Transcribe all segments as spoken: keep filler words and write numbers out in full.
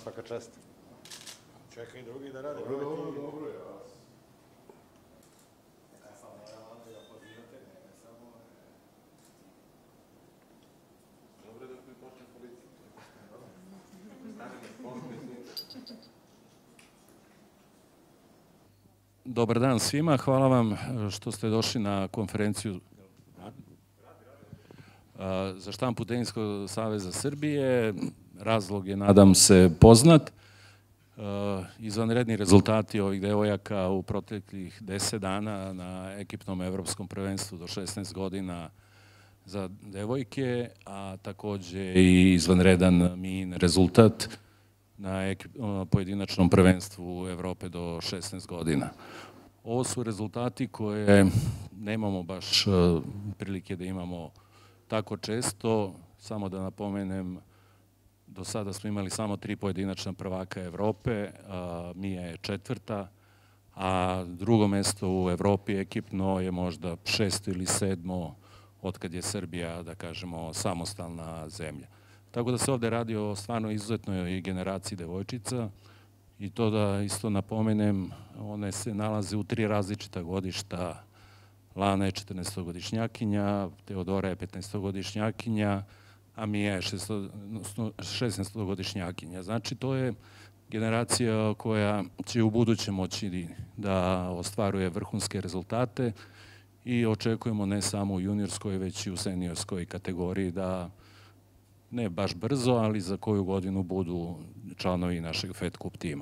svaka čast. Čekaj drugi da rade. Dobro, dobro, dobro, ja. Dobro je da mi počne policija. Dobar dan svima, hvala vam što ste došli na konferenciju za štampu Teniskog saveza Srbije. Razlog je, nadam se, poznat. Izvanredni rezultati ovih devojaka u proteklih deset dana na ekipnom evropskom prvenstvu do šesnaest godina za devojke, a takođe i izvanredan Mijin rezultat na pojedinačnom prvenstvu Evrope do šesnaest godina. Ovo su rezultati koje nemamo baš prilike da imamo tako često. Samo da napomenem, do sada smo imali samo tri pojedinačna prvaka Evrope, Mija je četvrta, a drugo mesto u Evropi ekipno je možda šesto ili sedmo otkad je Srbija, da kažemo, samostalna zemlja. Tako da se ovde radi o stvarno izuzetnoj generaciji devojčica i to da isto napomenem, one se nalaze u tri različita godišta. Lana je četrnaestogodišnjakinja, Teodora je petnaestogodišnjakinja, a Mija je šesnaestogodišnjakinja. Znači, to je generacija koja će u buduće moći da ostvaruje vrhunske rezultate i očekujemo ne samo u juniorskoj, već i u seniorskoj kategoriji da ne baš brzo, ali za koju godinu budu članovi našeg Fed Cup tima.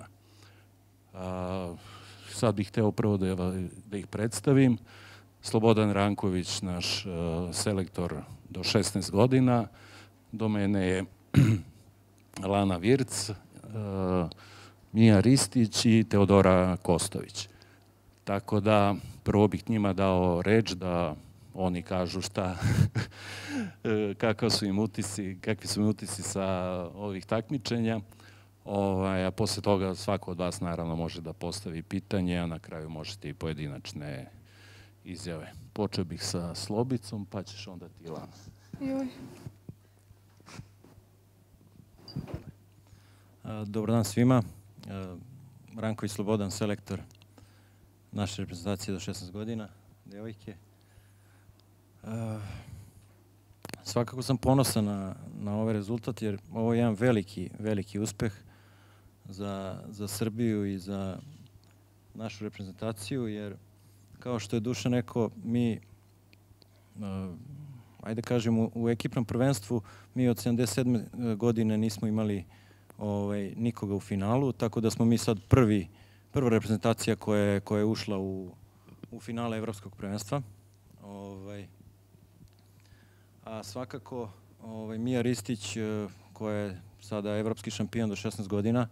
Sad bih hteo prvo da ih predstavim. Slobodan Ranković, naš selektor do šesnaest godina. Do mene je Lana Virc, Mija Ristić i Teodora Kostović. Tako da prvo bih njima dao reč da oni kažu šta, kakvi su im utisci, kakvi su im utisci sa ovih takmičenja. A posle toga svako od vas naravno može da postavi pitanje, a na kraju možete i pojedinačne izjave. Počeo bih sa Slobicom, pa ćeš onda ti, Lana. Joj. Dobar dan svima. Ranković Slobodan, selektor naše reprezentacije do šesnaest godina, devojke. Svakako sam ponosan na, na ovaj rezultat, jer ovo je jedan veliki, veliki uspeh za, za Srbiju i za našu reprezentaciju, jer kao što je Dušan rekao, mi, ajde kažemo, u ekipnom prvenstvu mi od sedamdeset sedme godine nismo imali ovaj, nikoga u finalu, tako da smo mi sad prvi, prva reprezentacija koja je, koja je ušla u, u finale evropskog prvenstva. Ovaj, a svakako ovaj, Mija Ristić, koja je sada evropski šampion do šesnaest godina,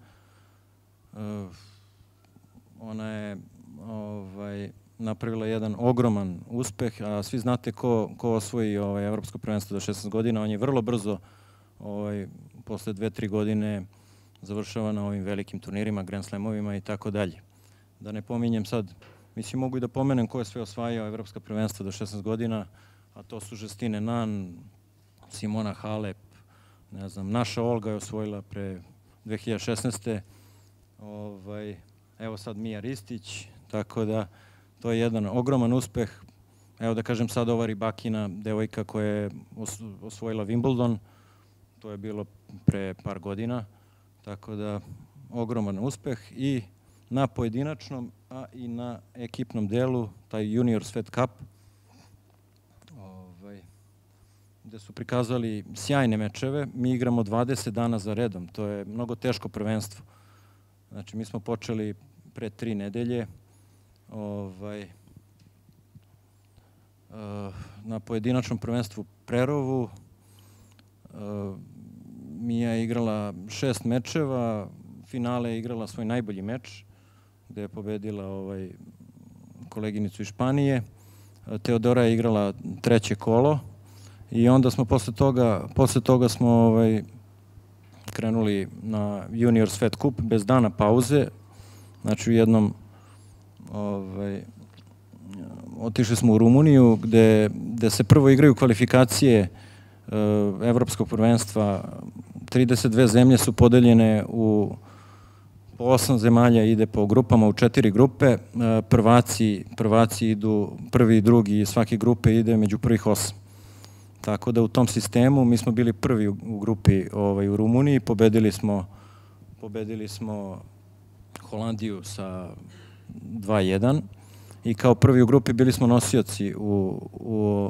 ona je ovaj, napravila jedan ogroman uspeh, a svi znate ko, ko osvoji ovaj, evropsko prvenstvo do šesnaest godina, on je vrlo brzo, ovaj, posle dve, tri godine, završava na ovim velikim turnirima, Grand Slamovima i tako dalje. Da ne pominjem sad, mislim, mogu i da pomenem ko je sve osvajao evropska prvenstva do šesnaest godina, a to su Žestine Nan, Simona Halep, ne znam, naša Olga je osvojila pre dve hiljade šesnaeste. Ovaj, evo sad Mija Ristić, tako da to je jedan ogroman uspeh. Evo da kažem sad ova Ribakina, devojka koja je osvojila Wimbledon, to je bilo pre par godina, tako da ogroman uspeh i na pojedinačnom, a i na ekipnom delu, taj Juniors Fed Cup, ovaj, gde su prikazali sjajne mečeve. Mi igramo dvadeset dana za redom, to je mnogo teško prvenstvo. Znači, mi smo počeli pre tri nedelje, ovaj, na pojedinačnom prvenstvu Prerovu. Mija je igrala šest mečeva, finale je igrala svoj najbolji meč, gde je pobedila ovaj, koleginicu iz Španije. Teodora je igrala treće kolo i onda smo posle toga, posle toga smo ovaj, krenuli na Juniors Fed Cup bez dana pauze. Znači, u jednom ovaj, otišli smo u Rumuniju, gde, gde se prvo igraju kvalifikacije evropskog prvenstva. trideset dve zemlje su podeljene u po osam zemalja ide po grupama u četiri grupe. Prvaci, prvaci idu, prvi i drugi svake grupe ide među prvih osam. Tako da u tom sistemu mi smo bili prvi u grupi ovaj, u Rumuniji, pobedili smo, pobedili smo Holandiju sa dva jedan i kao prvi u grupi bili smo nosioci u, u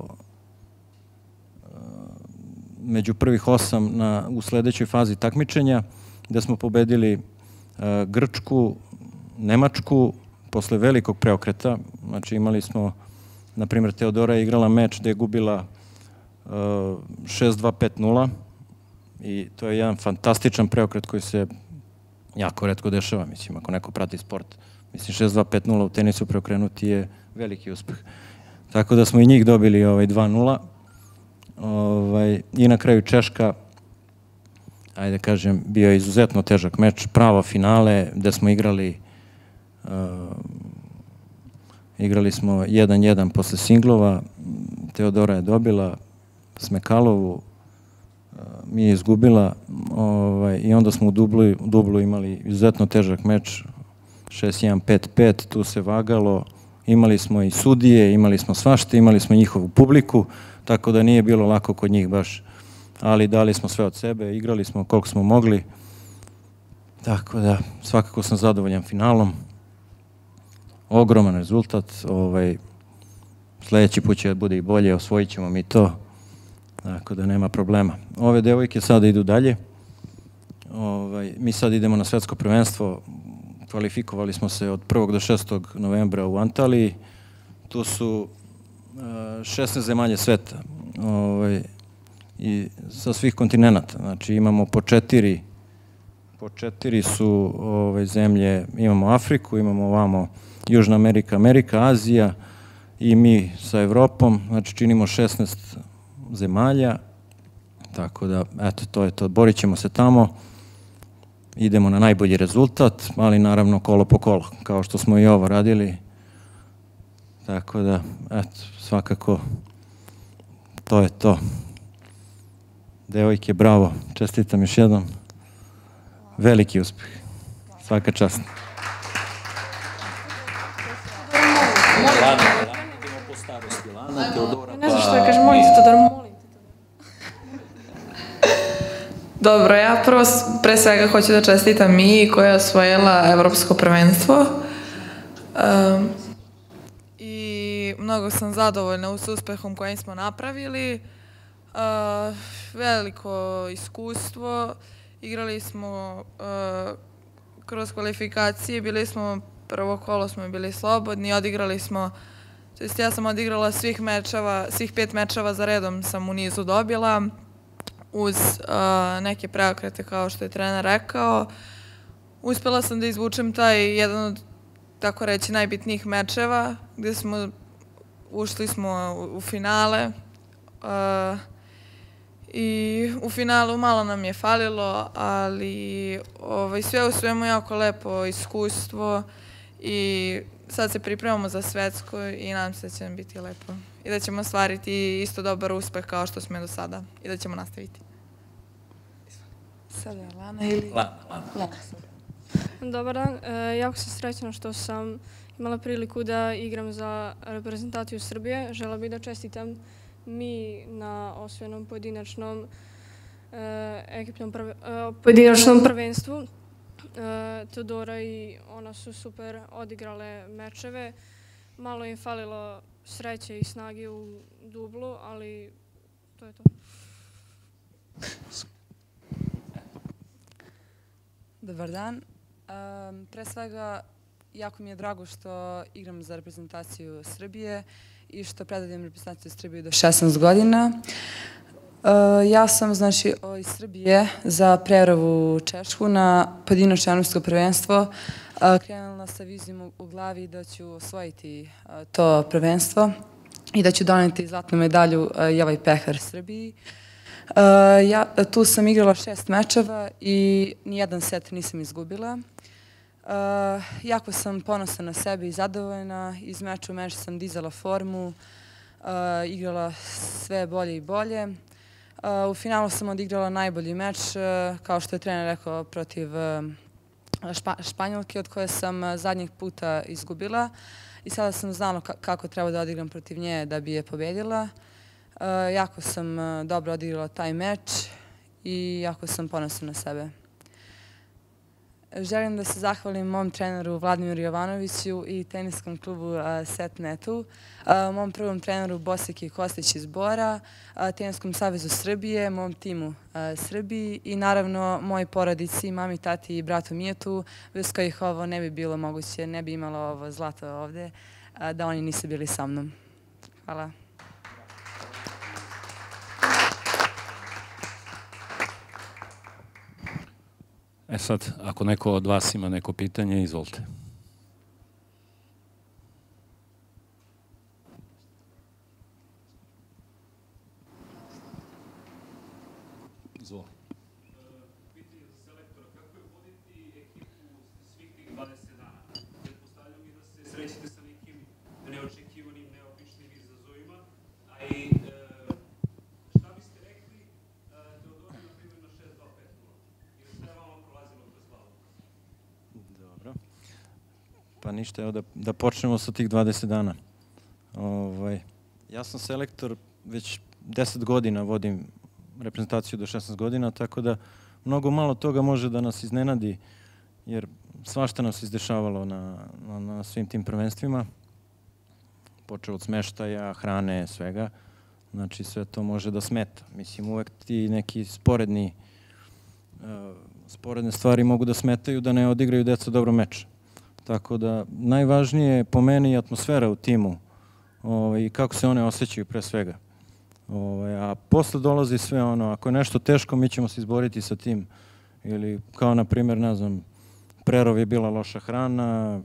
među prvih osam na, u sledećoj fazi takmičenja, gde smo pobedili uh, Grčku, Nemačku, posle velikog preokreta. Znači imali smo, na primjer, Teodora je igrala meč gde je gubila uh, šest dva pet nula i to je jedan fantastičan preokret koji se jako retko dešava, mislim, ako neko prati sport. Mislim, šest dva pet nula u tenisu preokrenuti je veliki uspeh. Tako da smo i njih dobili ovaj, dva nula. Ovaj, I na kraju Češka, ajde kažem, bio je izuzetno težak meč, pravo finale, gde smo igrali uh, igrali smo jedan jedan posle singlova, Teodora je dobila Smekalovu, uh, mi je izgubila ovaj, i onda smo u dublu, u dublu imali izuzetno težak meč, šest jedan pet pet, tu se vagalo, imali smo i sudije, imali smo svašta, imali smo njihovu publiku, tako da nije bilo lako kod njih baš, ali dali smo sve od sebe, igrali smo koliko smo mogli, tako da svakako sam zadovoljan finalom, ogroman rezultat, ovaj, sledeći put će bude i bolje, osvojit ćemo mi to, tako da nema problema. Ove devojke sada idu dalje, ovaj, mi sad idemo na svetsko prvenstvo, kvalifikovali smo se od prvog do šestog novembra u Antaliji, tu su šesnaest zemalja sveta ovaj, i sa svih kontinenta. Znači imamo po četiri, po četiri su ovaj, zemlje, imamo Afriku, imamo ovamo Južna Amerika, Amerika, Azija i mi sa Evropom, znači činimo šesnaest zemalja, tako da, eto, to je to, borit ćemo se tamo, idemo na najbolji rezultat, ali naravno kolo po kolo, kao što smo i ovo radili, tako da, eto, svakako, to je to. Devojke, bravo, čestitam još jednom. Veliki uspeh. Svaka čast. Lana, Lana, idemo po starosti. Lana, Teodora, ne znam što je, kaže, molim te, Teodora, molim te. Dobro, ja prvo pre svega hoću da čestitam Miji koja je osvojila evropsko prvenstvo. Um, I mnogo sam zadovoljna s uspehom kojim smo napravili. Uh, veliko iskustvo. Igrali smo uh, kroz kvalifikacije, bili smo, prvo kolo smo bili slobodni, odigrali smo, to jest ja sam odigrala svih mečeva, svih pet mečeva za redom sam u nizu dobila, uz uh, neke preokrete kao što je trener rekao. Uspela sam da izvučem taj jedan od, tako reći, najbitnijih mečeva, gde smo, ušli smo u, u finale. Uh, I u finalu malo nam je falilo, ali ovaj, sve u svemu jako lepo iskustvo i sad se pripremamo za svetsko i nadam se da će nam biti lepo. I da ćemo ostvariti isto dobar uspeh kao što smo do sada i da ćemo nastaviti. Sada je Lana ili... Lana, Lana. Dobar dan, e, jako sam srećna što sam imala priliku da igram za reprezentaciju Srbije. Žela bih da čestitam mi na osvojenom pojedinačnom e, ekipnom prve, e, pojedinačnom prvenstvu. E, Teodora i ona su super odigrale mečeve. Malo im falilo sreće i snage u dublu, ali to je to. Dobar dan. Um, pre svega, jako mi je drago što igram za reprezentaciju Srbije i što predstavljam reprezentaciju Srbije do šesnaest godina. Uh, ja sam, znači, iz Srbije za prepravu u Češku na pojedinačno evropsko prvenstvo uh, krenula sa vizijom u, u glavi da ću osvojiti uh, to prvenstvo i da ću doneti zlatnu medalju uh, i ovaj pehar Srbiji. Uh, ja, tu sam igrala šest mečeva i nijedan set nisam izgubila. Uh, jako sam ponosna na sebe i zadovoljna. Iz meča u meč sam dizala formu, uh, igrala sve bolje i bolje. Uh, u finalu sam odigrala najbolji meč, uh, kao što je trener rekao, protiv uh, Špa, Španjolke od koje sam zadnjeg puta izgubila i sada sam znala kako treba da odigram protiv nje da bi je pobedila. Jako sam dobro odigrala taj meč i jako sam ponosna na sebe. Želim da se zahvalim mom treneru Vladimiru Jovanoviću i teniskom klubu Setnetu, mom prvom treneru Bosiki Kostić iz Bora, Teniskom savezu Srbije, mom timu Srbiji i naravno mojoj porodici, mami, tati i bratu Mijetu, bez kojih ovo ne bi bilo moguće, ne bi imalo ovo zlato ovde, da oni nisu bili sa mnom. Hvala. E sad, ako neko od vas ima neko pitanje, izvolite. Izvolite. Pitanje za selektora, kako je voditi ekipu svih tih dvadeset dana? Pretpostavljam i da se srećete sa nekim neočekivanim, neobičnim izazovima, a i šta biste rekli Teodori, na primjer, na šest dva pet nula? Ili šta je vama prolazilo kroz glavu? Dobro. Pa ništa, evo da, da počnemo sa tih dvadeset dana. Ovaj, ja sam selektor, već deset godina vodim reprezentaciju do šesnaest godina, tako da mnogo malo toga može da nas iznenadi, jer svašta nam se izdešavalo na, na, na svim tim prvenstvima. Počeo od smeštaja, hrane, svega. Znači sve to može da smeta. Mislim, uvek ti neki sporedni, uh, sporedne stvari mogu da smetaju da ne odigraju deca dobro meč. Tako da najvažnije je po meni atmosfera u timu ovaj, i kako se one osjećaju pre svega. Ovaj, a posle dolazi sve ono, ako je nešto teško, mi ćemo se izboriti sa tim. Ili kao na primjer, ne znam, Prerov je bila loša hrana,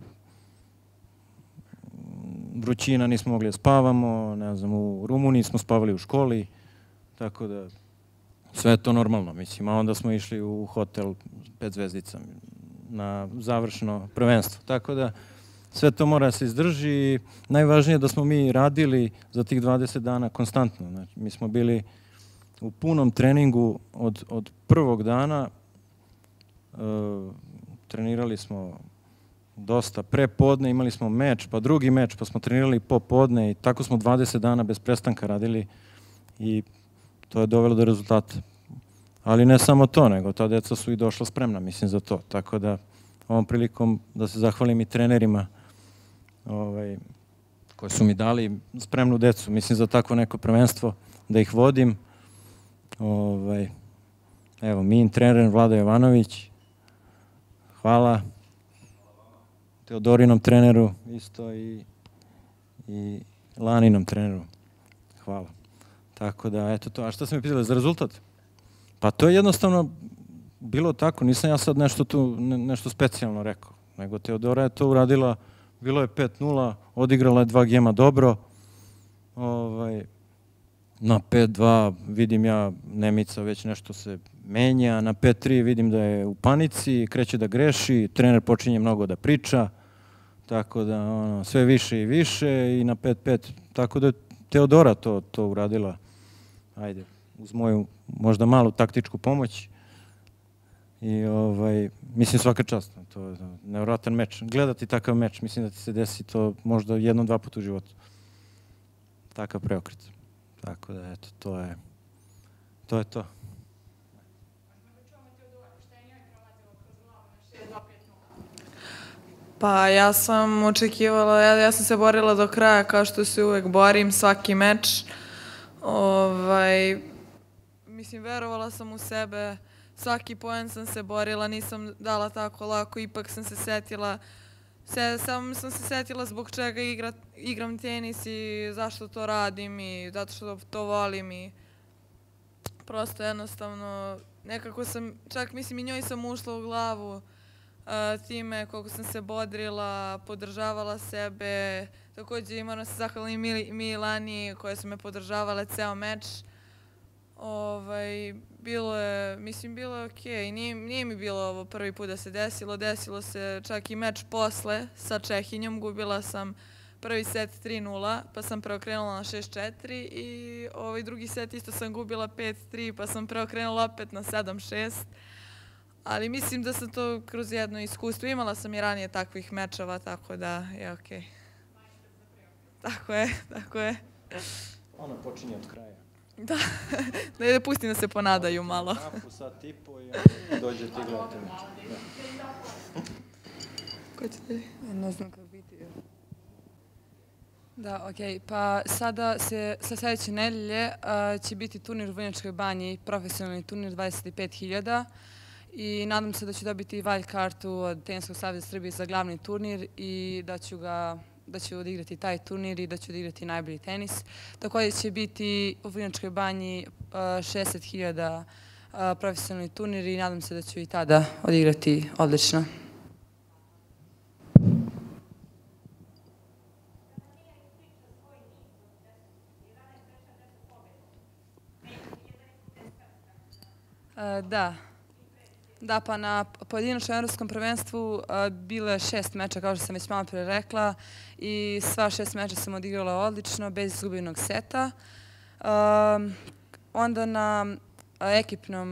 vrućina, nismo mogli da spavamo, ne znam, u Rumuniji smo spavali u školi, tako da sve je to normalno, mislim, a onda smo išli u hotel pet zvezdica na završno prvenstvo, tako da sve to mora da se izdrži i najvažnije je da smo mi radili za tih dvadeset dana konstantno, znači, mi smo bili u punom treningu od, od prvog dana, e, trenirali smo dosta pre podne, imali smo meč, pa drugi meč, pa smo trenirali popodne i tako smo dvadeset dana bez prestanka radili i to je dovelo do rezultata. Ali ne samo to, nego ta deca su i došla spremna, mislim, za to. Tako da ovom prilikom da se zahvalim i trenerima ovaj, koji su mi dali spremnu decu, mislim, za takvo neko prvenstvo, da ih vodim. Ovaj, evo, min trener Vlada Jovanović, hvala. Teodorinom treneru isto i, i Laninom treneru. Hvala. Tako da, eto to. A šta sam mi pitali za rezultat? Pa to je jednostavno bilo tako. Nisam ja sad nešto tu, ne, nešto specijalno rekao. Nego Teodora je to uradila, bilo je pet nula, odigrala je dva gema dobro. Ovaj, na pet dva vidim ja, Nemica već nešto se menja. Na pet tri vidim da je u panici, kreće da greši, trener počinje mnogo da priča. Tako da, ono, sve više i više i na pet pet. Tako da je Teodora to, to uradila. Ajde, uz moju možda malu taktičku pomoć. I ovaj, mislim svaka čast. To je nevjerojatan meč. Gledati takav meč, mislim da ti se desi to možda jednom, dva puta u životu. Takav preokret. Tako da, eto, to je to. Je to. Pa ja sam očekivala, ja, ja sam se borila do kraja kao što se uvek borim, svaki meč. Ovaj, mislim, verovala sam u sebe, svaki poen sam se borila, nisam dala tako lako, ipak sam se setila, se, samo sam se setila zbog čega igra, igram tenis i zašto to radim i zato što to volim i prosto jednostavno nekako sam, čak mislim i njoj sam ušla u glavu. Uh, time koliko sam se bodrila, podržavala sebe, takođe i moram se zahvaliti Mili, Milani koje su me podržavale ceo meč. Ovaj, bilo je, mislim, bilo je okej, nije, nije mi bilo ovo prvi put da se desilo, desilo se čak i meč posle sa Čehinjom, gubila sam prvi set tri nula, pa sam preokrenula na šest četiri i ovaj drugi set isto sam gubila pet tri, pa sam preokrenula opet na sedam šest. Ali mislim da sam to kroz jedno iskustvo. Imala sam i ranije takvih mečeva, tako da je okej. Tako je, tako je. Ona počinje od kraja. Da, da pustim da se ponadaju malo. Napu, sat i po i dođe ti gledate meč. Ko će ti? Ne znam kako biti. Da, okej. Pa sada se, sa sljedeće nedelje će biti turnir u Vrnjačkoj banji, profesionalni turnir dvadeset pet hiljada i nadam se da ću dobiti wild kartu od Teniskog saveza Srbije za glavni turnir i da ću ga da ću odigrati taj turnir i da ću odigrati najbolji tenis. Također će biti u Vrnjačkoj banji šezdeset hiljada profesionalni turnir i nadam se da ću i tada odigrati odlično. Da. Da, pa na pojedinačnom evropskom prvenstvu bilo je šest meča, kao što sam već malo pre rekla, i sva šest meča sam odigrala odlično, bez izgubljenog seta. Onda na ekipnom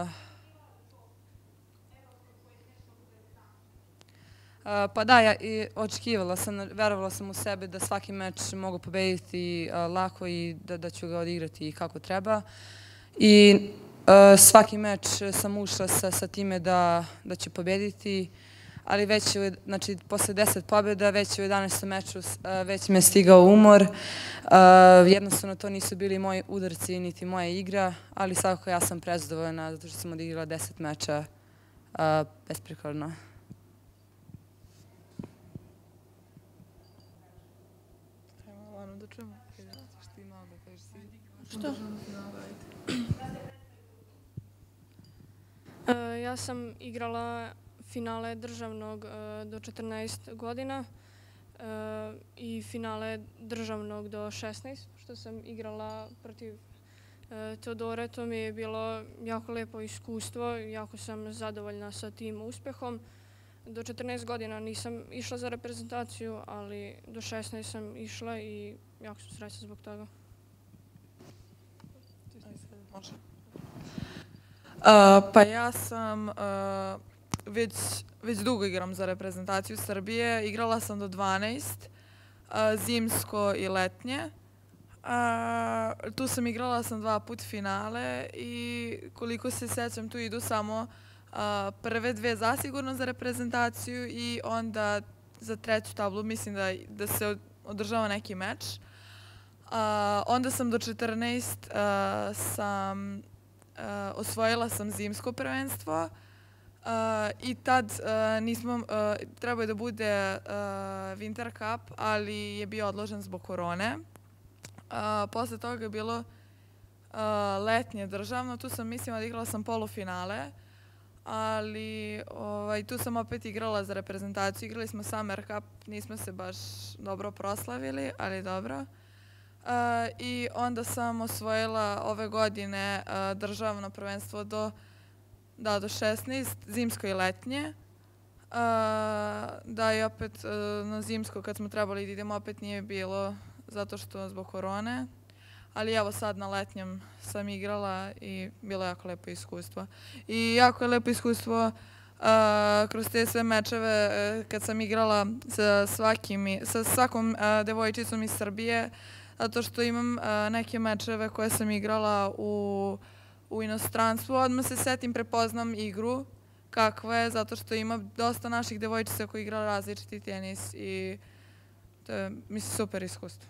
pa da, ja očekivala sam, verovala sam u sebe da svaki meč mogu pobediti lako i da ću ga odigrati kako treba. I svaki meč sam ušla sa time da ću pobediti, ali već, znači, posle deset pobjeda, već u jedanaestom meču već me stigao umor. Jednostavno to nisu bili moji udarci niti moja igra, ali svakako ja sam prezadovoljna zato što sam odigrala deset meča besprekorno. Što? Ja sam igrala finale državnog do četrnaest godina i finale državnog do šesnaest, što sam igrala protiv Teodore. To mi je bilo jako lepo iskustvo, jako sam zadovoljna sa tim uspehom. Do četrnaest godina nisam išla za reprezentaciju, ali do šesnaest sam išla i jako sam srećna zbog toga. Pa ja sam već dugo igram za reprezentaciju Srbije. Igrala sam do dvanaest, zimsko i letnje. Tu sam igrala sam dva put finale i koliko se sećam tu idu samo prve dve zasigurno za reprezentaciju i onda za treću tablu mislim da se održava neki meč. Onda sam do četrnaest sam osvojila sam zimsko prvenstvo i tad nismo, trebao je da bude Winter Cup, ali je bio odložen zbog korone. Posle toga je bilo letnje državno, tu sam mislim odigrala sam polufinale, ali tu sam opet igrala za reprezentaciju, igrali smo Summer Cup, nismo se baš dobro proslavili, ali dobro. I onda sam osvojila ove godine državno prvenstvo do šesnaest, zimsko i letnje. Da, i opet na zimsko kad smo trebali da idemo opet nije bilo zato što zbog korone. Ali evo sad na letnjem sam igrala i bilo je jako lepo iskustvo. I jako je lepo iskustvo kroz te sve mečeve kad sam igrala sa svakom devojčicom iz Srbije, zato što imam neke mečeve koje sam igrala u inostranstvu. Odmah se setim, prepoznam igru kakva je, zato što ima dosta naših devojčica koji igrala različiti tenis i to je, mislim, super iskustvo.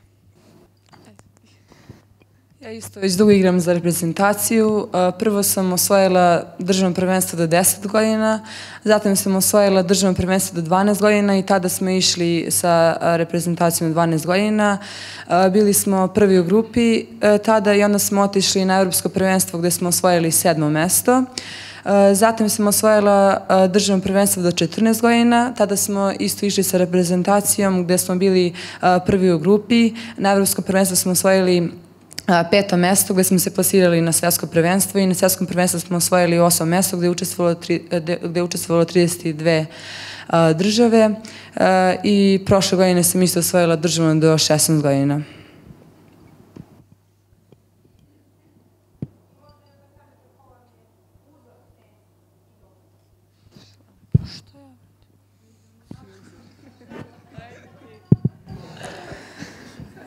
Ja isto već dugo igram za reprezentaciju. Prvo sam osvojila državno prvenstvo do deset godina, zatim sam osvojila državno prvenstvo do dvanaest godina i tada smo išli sa reprezentacijom do dvanaest godina. Bili smo prvi u grupi tada i onda smo otišli na evropsko prvenstvo gde smo osvojili sedmo mesto. Zatim sam osvojila državno prvenstvo do četrnaest godina, tada smo isto išli sa reprezentacijom gde smo bili prvi u grupi. Na evropsko prvenstvo smo osvojili peto mesto gde smo se plasirali na svetsko prvenstvo i na svetskom prvenstvu smo osvojili osmo mesto gde je učestvovalo trideset dve države i prošle godine sam isto osvojila državno do šesnaest godina.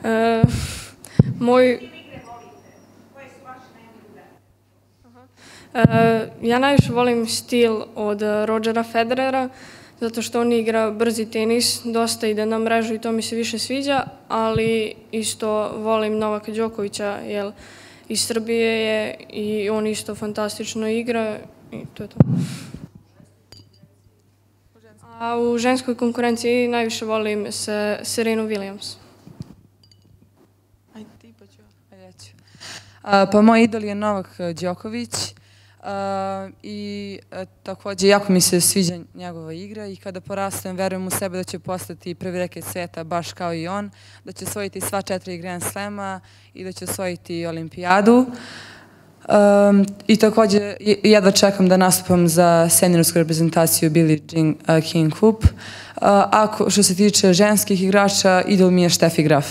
E, moj... E, ja najviše volim stil od Rodgera Federera, zato što on igra brzi tenis, dosta ide na mrežu i to mi se više sviđa, ali isto volim Novaka Đokovića, jer iz Srbije je i on isto fantastično igra i to je to. A u ženskoj konkurenciji najviše volim se Serenu Williams. Ajde ti pa ću. Ajde ja ću. Pa moj idol je Novak Đoković. Uh, i uh, takođe jako mi se sviđa njegova igra i kada porastem verujem u sebe da će postati prvi reket sveta baš kao i on, da će osvojiti sva četiri Grand Slema i da će osvojiti olimpijadu. Um, I takođe jedva čekam da nastupam za seniorsku reprezentaciju Billie Jean uh, King Cup. Uh, ako što se tiče ženskih igrača, idol mi je Steffi Graf.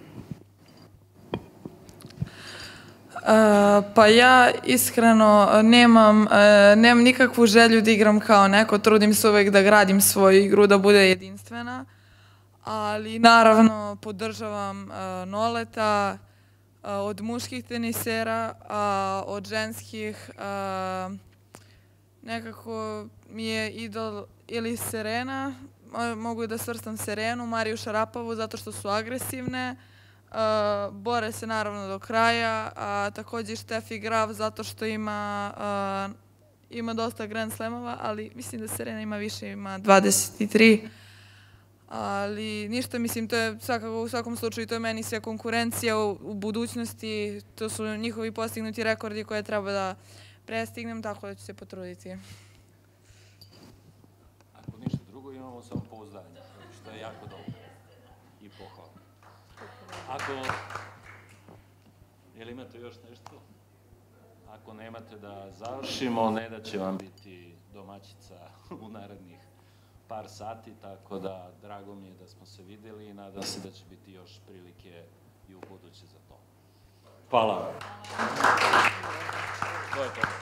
Uh, pa ja iskreno nemam, uh, nemam nikakvu želju da igram kao neko, trudim se uvek da gradim svoju igru, da bude jedinstvena, ali naravno podržavam uh, Noleta uh, od muških tenisera, a od ženskih uh, nekako mi je idol ili Serena, mogu da svrstam Serenu, Mariju Šarapovu zato što su agresivne. Uh, bore se naravno do kraja, a takođe Steffi Graf zato što ima, uh, ima dosta Grand Slamova, ali mislim da Serena ima više, ima dvadeset tri. Ali ništa, mislim, to je svakako, u svakom slučaju, to je meni sve konkurencija u, u budućnosti, to su njihovi postignuti rekordi koje treba da prestignem, tako da ću se potruditi. Ako ništa drugo, imamo samo pouzdanje, što je jako dobro i pohvala. Ako, jel imate još nešto? Ako nemate da završimo, Neda će vam biti domaćica u narednih par sati, tako da drago mi je da smo se videli i nadam se da će biti još prilike i u buduće za to. Hvala vam. To je to.